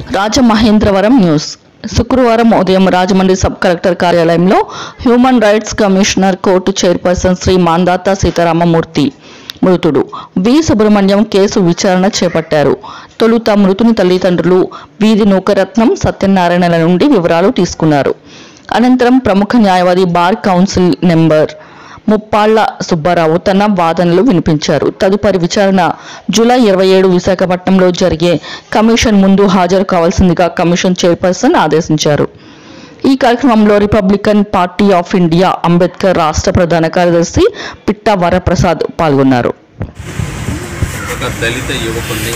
Rajamahendravaram news. శుక్రవారం ఉదయం Rajahmundry sub collector కార్యాలయంలో human rights commissioner court chairperson Shri Mandhata Sitaramamurthy మృతుడు వి సుబ్రహ్మణ్యం కేసు విచారణ చేపట్టారు. తొలుత మృతుని తల్లిదండ్రులు వీధి నూకరత్నం సత్యనారాయణల నుండి వివరాలు తీసుకున్నారు. అనంతరం ప్రముఖ న్యాయవాది bar council number Muppalla Subbarao తన వాదనలు వినిపించారు. తదుపరి విచారణ జూలై 27 విశాఖపట్నంలో జరిగే కమిషన్ ముందు హాజరు కావాల్సిందిగా కమిషన్ చైర్పర్సన్ ఆదేశించారు. ఈ కార్యక్రమంలో Republican party of India Ambedkar రాష్ట్ర ప్రధాన కార్యదర్శి పిట్టా వరప్రసాద్ పాల్గొన్నారు. ఒక దళిత యువకుడిని,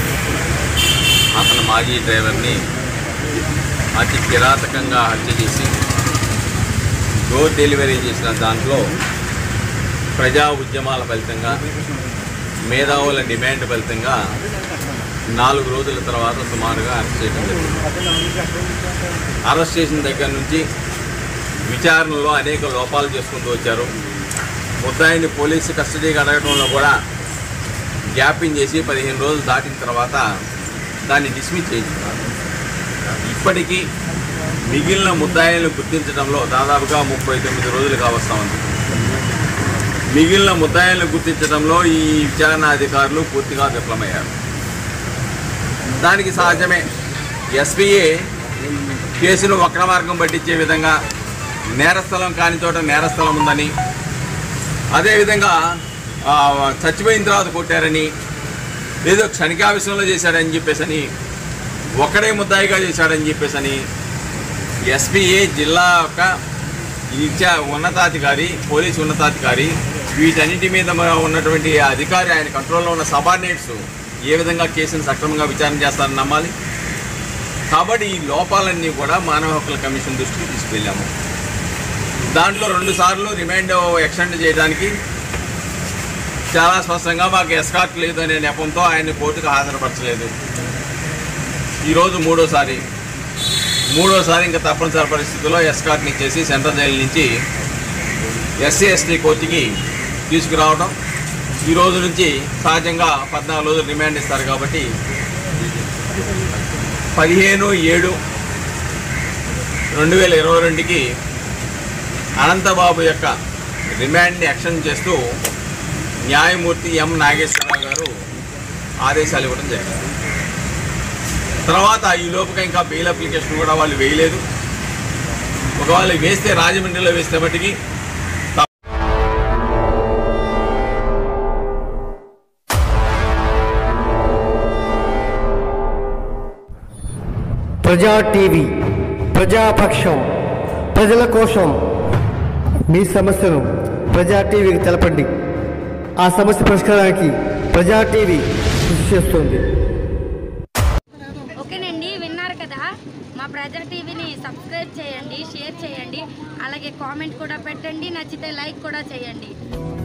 అతని మాజీ డ్రైవర్ని అతి కిరాతకంగా హత్య చేసి డోర్ డెలివరీ చేసిన దాంట్లో ప్రజా ఉద్యమాల ఫలితంగా, మేధావుల డిమాండ్ ఫలితంగా 4 రోజుల తర్వాత సుమారుగా అరెస్ట్ చేయడం జరిగింది. అరెస్ట్ చేసిన దగ్గర నుంచి విచారణలో అనేక లోపాలు చేసుకుంటూ వచ్చారు. ముద్దాయిని పోలీసు కస్టడీకి అడగడంలో కూడా జాప్యం చేసి 15 రోజులు దాటిన తర్వాత దాన్ని డిస్మిస్ చేయించుకున్నారు. ఇప్పటికీ మిగిలిన ముద్దాయిలను గుర్తించడంలో దాదాపుగా 39 రోజులు కావస్తా ఉంది. మిగిలిన ముద్దాయిలను గుర్తించడంలో ఈ విచారణ అధికారులు పూర్తిగా విఫలమయ్యారు. దానికి సహజమే. ఎస్పీఏ కేసును వక్ర మార్గం పట్టించే విధంగా నేరస్థలం కాని చోట నేరస్థలం ఉందని, అదేవిధంగా చచ్చిపోయిన తర్వాత కొట్టారని, ఏదో క్షణికావిషయంలో చేశాడని చెప్పేసని, ఒక్కడే ముద్దాయిగా చేశాడని చెప్పేసని ఎస్పీఏ జిల్లా యొక్క ఉన్నతాధికారి, పోలీసు ఉన్నతాధికారి, వీటన్నిటి మీద ఉన్నటువంటి అధికారి, ఆయన కంట్రోల్లో ఉన్న సబార్డినేట్స్ ఏ విధంగా కేసును సక్రమంగా విచారణ చేస్తారని నమ్మాలి. కాబట్టి ఈ లోపాలన్నీ కూడా మానవ హక్కుల కమిషన్ దృష్టికి తీసుకెళ్ళాము. దాంట్లో 2 సార్లు రిమాండ్ ఎక్స్టెండ్ చేయడానికి చాలా స్పష్టంగా మాకు ఎస్కార్ట్ లేదు అనే నెపంతో ఆయన్ని కోర్టుకు హాజరుపరచలేదు. ఈరోజు మూడోసారి ఇంకా తప్పనిసరి పరిస్థితుల్లో ఎస్కార్ట్ని చేసి సెంట్రల్ జైలు నుంచి SC/ST కోర్టుకి తీసుకురావడం. ఈ రోజు నుంచి సహజంగా 14 రోజులు రిమాండ్ ఇస్తారు కాబట్టి 15/7/2022కి అనంతబాబు యొక్క రిమాండ్ని ఎక్స్టెండ్ చేస్తూ న్యాయమూర్తి ఎం నాగేశ్వరరావు గారు ఆదేశాలు ఇవ్వడం జరిగింది. తర్వాత ఈ లోపుగా ఇంకా బెయిల్ అప్లికేషన్ కూడా వాళ్ళు వేయలేదు. ఒకవేళ వేస్తే రాజమండ్రిలో వేస్తే మట్టికి ప్రజా టీవీ, ప్రజాపక్షం, ప్రజల కోసం. మీ సమస్యను ప్రజా టీవీకి తెలపండి. ఆ సమస్య పరిష్కారానికి ప్రజా టీవీ కృషి చేస్తుంది. ఓకేనండి, విన్నారు కదా. మా ప్రజా టీవీని సబ్స్క్రైబ్ చేయండి, షేర్ చేయండి, అలాగే కామెంట్ కూడా పెట్టండి, నచ్చితే లైక్ కూడా చేయండి.